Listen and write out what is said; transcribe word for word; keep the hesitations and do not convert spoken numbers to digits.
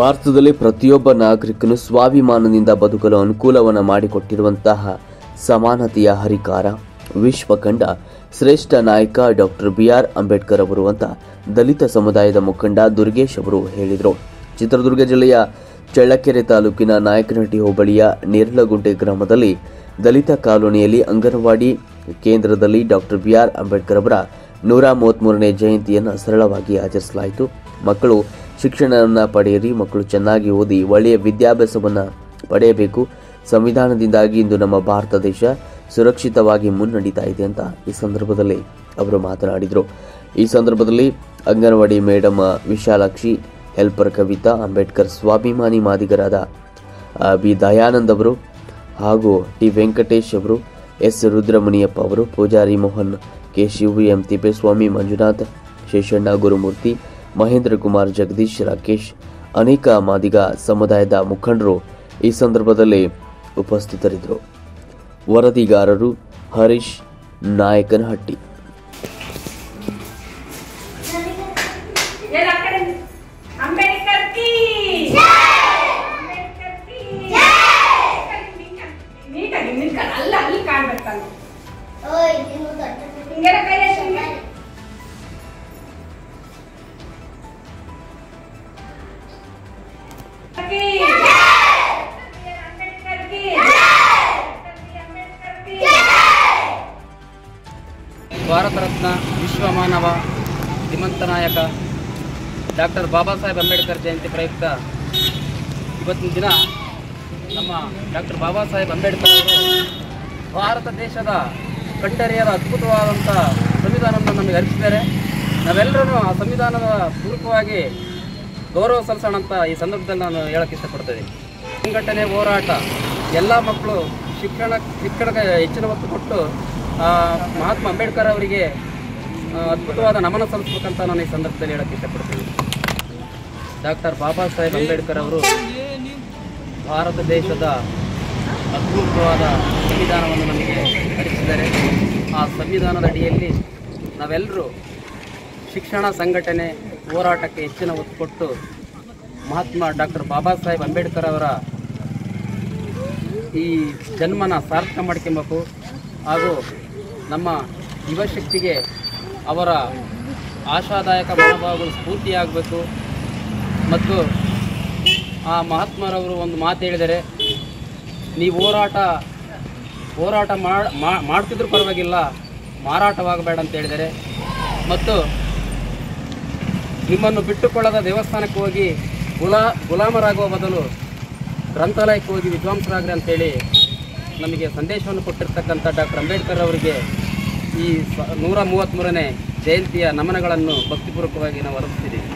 ಭಾರತದಲ್ಲಿ ಪ್ರತಿಯೊಬ್ಬ ನಾಗರಿಕನು ಸ್ವಾಭಿಮಾನದಿಂದ ಬದುಕಲು ಅನುಕೂಲವನ್ನು ಮಾಡಿಕೊಟ್ಟಿರುವಂತಹ ಸಮಾನತೆಯ ಹರಿಕಾರ ವಿಶ್ವ ಕಂಡ ಶ್ರೇಷ್ಠ ನಾಯಕ ಡಾಕ್ಟರ್ ಬಿ ಆರ್ ಅಂಬೇಡ್ಕರ್ ಅವರು ಅಂತ ದಲಿತ ಸಮುದಾಯದ ಮುಖಂಡ ದುರ್ಗೇಶ್ ಅವರು ಹೇಳಿದರು. ಚಿತ್ರದುರ್ಗ ಜಿಲ್ಲೆಯ ಚಳ್ಳಕೆರೆ ತಾಲೂಕಿನ ನಾಯಕನಹಟ್ಟಿ ಹೋಬಳಿಯ ನೇರಲಗುಂಟೆ ಗ್ರಾಮದಲ್ಲಿ ದಲಿತ ಕಾಲೋನಿಯಲ್ಲಿ ಅಂಗನವಾಡಿ ಕೇಂದ್ರದಲ್ಲಿ ಡಾಕ್ಟರ್ ಬಿ ಆರ್ ಅಂಬೇಡ್ಕರ್ ಅವರ ನೂರ ಮೂವತ್ತ್ಮೂರನೇ ಜಯಂತಿಯನ್ನು ಸರಳವಾಗಿ ಆಚರಿಸಲಾಯಿತು. ಮಕ್ಕಳು ಶಿಕ್ಷಣವನ್ನು ಪಡೆಯಿರಿ, ಮಕ್ಕಳು ಚೆನ್ನಾಗಿ ಓದಿ ಒಳ್ಳೆಯ ವಿದ್ಯಾಭ್ಯಾಸವನ್ನು ಪಡೆಯಬೇಕು. ಸಂವಿಧಾನದಿಂದಾಗಿ ಇಂದು ನಮ್ಮ ಭಾರತ ದೇಶ ಸುರಕ್ಷಿತವಾಗಿ ಮುನ್ನಡೀತಾ ಇದೆ ಅಂತ ಈ ಸಂದರ್ಭದಲ್ಲಿ ಅವರು ಮಾತನಾಡಿದರು. ಈ ಸಂದರ್ಭದಲ್ಲಿ ಅಂಗನವಾಡಿ ಮೇಡಮ್ ವಿಶಾಲಾಕ್ಷಿ, ಹೆಲ್ಪರ್ ಕವಿತಾ, ಅಂಬೇಡ್ಕರ್ ಸ್ವಾಭಿಮಾನಿ ಮಾದಿಗರಾದ ಬಿ ದಯಾನಂದ್ ಅವರು ಹಾಗೂ ಟಿ ವೆಂಕಟೇಶ್ ಅವರು, ಎಸ್ ರುದ್ರಮುನಿಯಪ್ಪ ಅವರು, ಪೂಜಾರಿ ಮೋಹನ್, ಕೆ ಶಿವು, ಎಂ ತಿಪ್ಪೇಸ್ವಾಮಿ, ಮಂಜುನಾಥ್, ಶೇಷಣ್ಣ, ಗುರುಮೂರ್ತಿ, ಮಹೇಂದ್ರ ಕುಮಾರ್, ಜಗದೀಶ್, ರಾಕೇಶ್, ಅನೇಕ ಮಾದಿಗ ಸಮುದಾಯದ ಮುಖಂಡರು ಈ ಸಂದರ್ಭದಲ್ಲಿ ಉಪಸ್ಥಿತರಿದ್ದರು. ವರದಿಗಾರರು ಹರೀಶ್, ನಾಯಕನಹಟ್ಟಿ. ಭಾರತ ರತ್ನ ವಿಶ್ವ ಮಾನವ ಧೀಮಂತ ನಾಯಕ ಡಾಕ್ಟರ್ ಬಾಬಾ ಸಾಹೇಬ್ ಅಂಬೇಡ್ಕರ್ ಜಯಂತಿ ಪ್ರಯುಕ್ತ ಇವತ್ತಿನ ದಿನ ನಮ್ಮ ಡಾಕ್ಟರ್ ಬಾಬಾ ಸಾಹೇಬ್ ಅಂಬೇಡ್ಕರ್ ಅವರು ಭಾರತ ದೇಶದ ಕಟ್ಟರಿಯಾದ ಅದ್ಭುತವಾದಂಥ ಸಂವಿಧಾನವನ್ನು ನಮಗೆ ಅರ್ಪಿಸಿದ್ದಾರೆ. ನಾವೆಲ್ಲರೂ ಆ ಸಂವಿಧಾನದ ಪೂರಕವಾಗಿ ಗೌರವ ಸಲ್ಲಿಸೋಣ ಅಂತ ಈ ಸಂದರ್ಭದಲ್ಲಿ ನಾನು ಹೇಳೋಕ್ಕೆ ಇಷ್ಟಪಡ್ತೀನಿ. ಸಂಘಟನೆ, ಹೋರಾಟ, ಎಲ್ಲ ಮಕ್ಕಳು ಶಿಕ್ಷಣ ಶಿಕ್ಷಣಕ್ಕೆ ಹೆಚ್ಚಿನ ಒತ್ತು ಕೊಟ್ಟು ಮಹಾತ್ಮ ಅಂಬೇಡ್ಕರ್ ಅವರಿಗೆ ಅದ್ಭುತವಾದ ನಮನ ಸಲ್ಲಿಸಬೇಕಂತ ನಾನು ಈ ಸಂದರ್ಭದಲ್ಲಿ ಹೇಳೋಕ್ಕೆ ಇಷ್ಟಪಡ್ತೀನಿ. ಡಾಕ್ಟರ್ ಬಾಬಾ ಸಾಹೇಬ್ ಅಂಬೇಡ್ಕರ್ ಅವರು ಭಾರತ ದೇಶದ ಅದ್ಭುತವಾದ ಸಂವಿಧಾನವನ್ನು ನಮಗೆ ರಚಿಸಿದ್ದಾರೆ. ಆ ಸಂವಿಧಾನದ ಅಡಿಯಲ್ಲಿ ನಾವೆಲ್ಲರೂ ಶಿಕ್ಷಣ, ಸಂಘಟನೆ, ಹೋರಾಟಕ್ಕೆ ಹೆಚ್ಚಿನ ಒತ್ತು ಕೊಟ್ಟು ಮಹಾತ್ಮ ಡಾಕ್ಟರ್ ಬಾಬಾ ಸಾಹೇಬ್ ಅಂಬೇಡ್ಕರ್ ಅವರ ಈ ಜನ್ಮನ ಸಾರ್ಥಕ ಮಾಡ್ಕೊಬೇಕು ಹಾಗೂ ನಮ್ಮ ಯುವಶಕ್ತಿಗೆ ಅವರ ಆಶಾದಾಯಕ ಮನೋಭಾವಗಳು ಸ್ಫೂರ್ತಿಯಾಗಬೇಕು. ಮತ್ತು ಆ ಮಹಾತ್ಮರವರು ಒಂದು ಮಾತು ಹೇಳಿದರೆ, ನೀವು ಹೋರಾಟ ಹೋರಾಟ ಮಾಡ್ತಿದ್ರೂ ಪರವಾಗಿಲ್ಲ, ಮಾರಾಟವಾಗಬೇಡ ಅಂತ ಹೇಳಿದರೆ, ಮತ್ತು ನಿಮ್ಮನ್ನು ಬಿಟ್ಟುಕೊಳ್ಳದ ದೇವಸ್ಥಾನಕ್ಕೆ ಹೋಗಿ ಗುಲಾ ಗುಲಾಮರಾಗುವ ಬದಲು ಗ್ರಂಥಾಲಯಕ್ಕೆ ಹೋಗಿ ವಿದ್ವಾಂಸರಾಗ್ರಿ ಅಂತೇಳಿ ನಮಗೆ ಸಂದೇಶವನ್ನು ಕೊಟ್ಟಿರ್ತಕ್ಕಂಥ ಡಾಕ್ಟರ್ ಅಂಬೇಡ್ಕರ್ ಅವರಿಗೆ ಈ ನೂರ ಮೂವತ್ತ್ಮೂರನೇ ಜಯಂತಿಯ ನಮನಗಳನ್ನು ಭಕ್ತಿಪೂರ್ವಕವಾಗಿ ನಾವು ಅರ್ಪಿಸ್ತಿದ್ದೀವಿ.